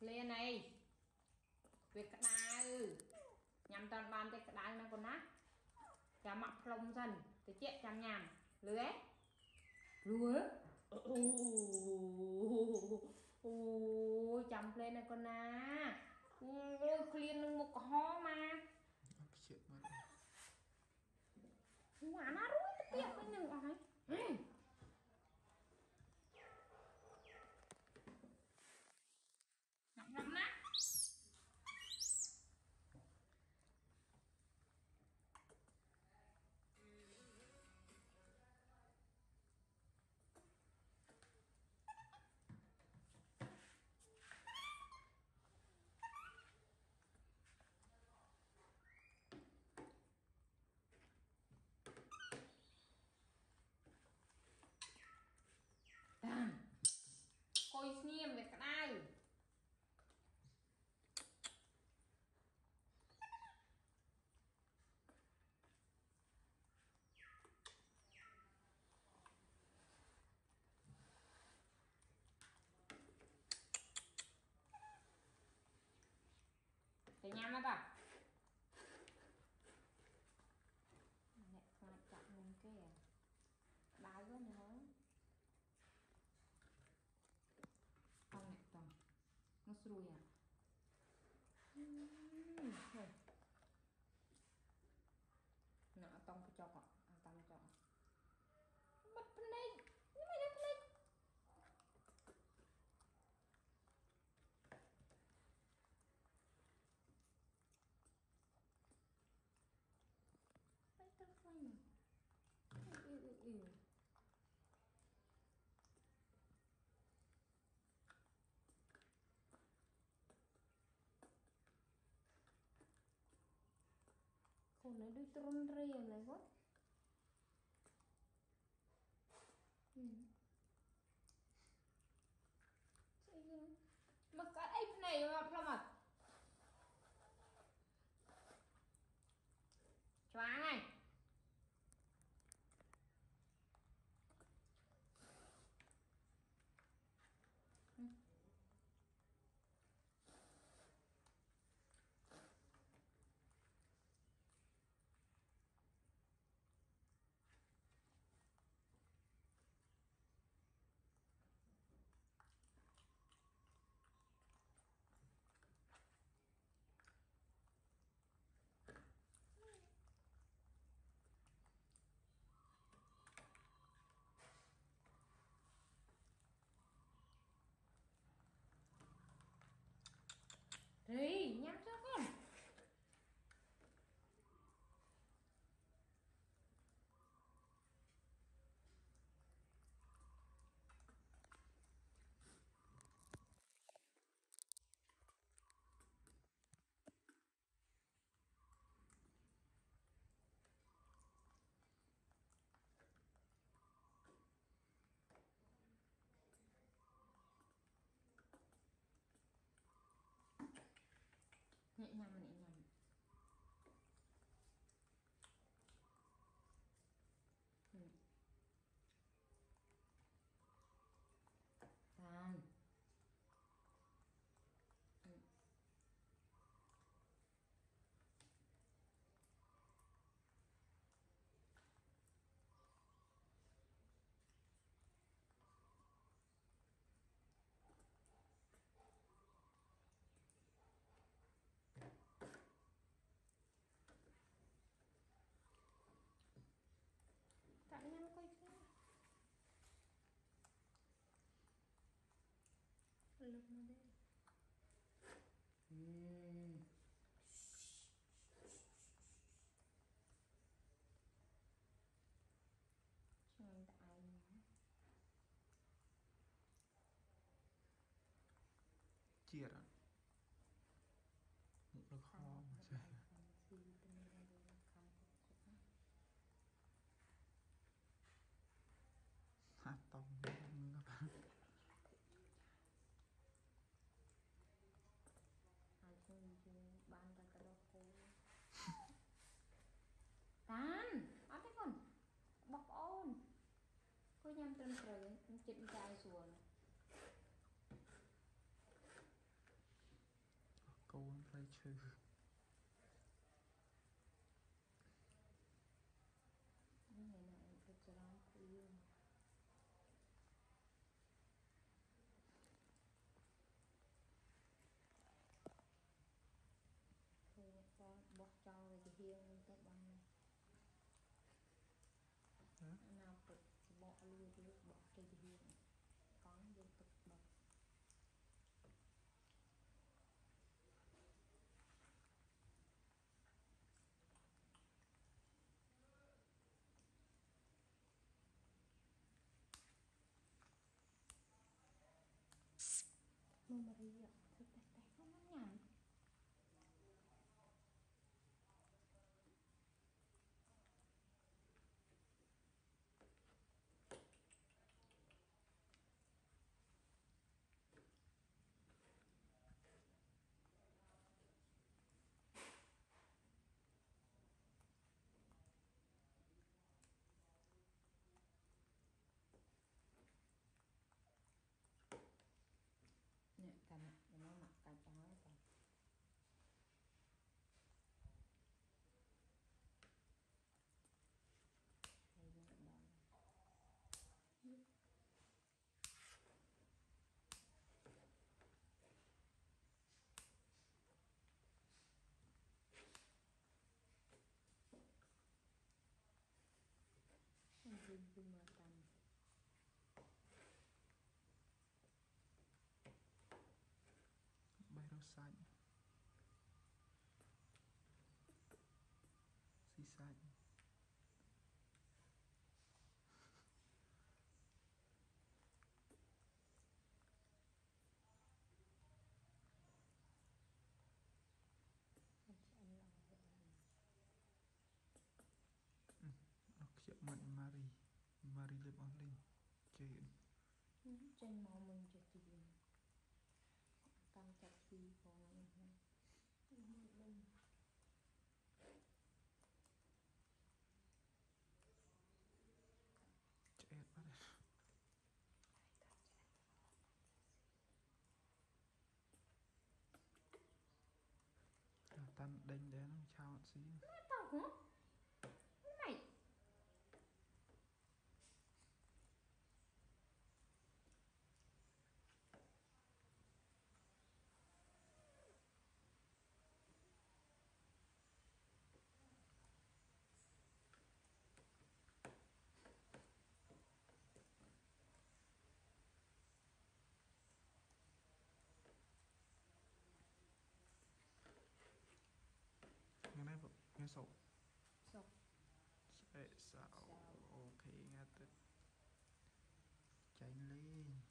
Lên này việc cái đau nhằm toàn bàn cái đau nó còn nát chả mặc lông dần thì chết chăm nhằm lưới lưới ôi chăm lên này con na ôi khuyên một ho mà quả nó rúi cái tiệm với đừng nói nặng lắm nát Khôi nghiêm về cái đai thấy nhắm đó bà nè quan trọng lên cái đai quá nữa không nè toàn nó xui à nó tông cái cho con tông cho mất bên đây nhưng mà đây bên đây bay tao quanh con này đôi trôn riêng này quá mà cái ấy này mà choáng này thì nhắm cho con nhẹ nhàng Tàn tại nhăn quay cái lực nó đây Trời tại chia ra một nó khó mà chơi hát tông các bạn ban ra cái đó cô Tàn ăn thế con bọc ôn cô nhâm trơn trời chết trai xuống cây chư Này này được cho lắm thì thôi con bóc cho rồi thì hiên các bạn này nào tự bỏ luôn thì bỏ cái gì hiên con vô tục bật mà đi ạ thực tế không nó nhầm nè cầm nó mặc cái chó cầm hay nó đòn mình mà cầm bay rau xanh xì xanh anh sẽ ăn lòng vậy nó kiểu mình Mari live online chơi trên màu mình cho tiền cầm chặt gì còn mình chết mất tan đánh đá nó chao xí tao hả này ngày nay nghe sổ sọc sẽ sao sao ok nghe tức cháy lên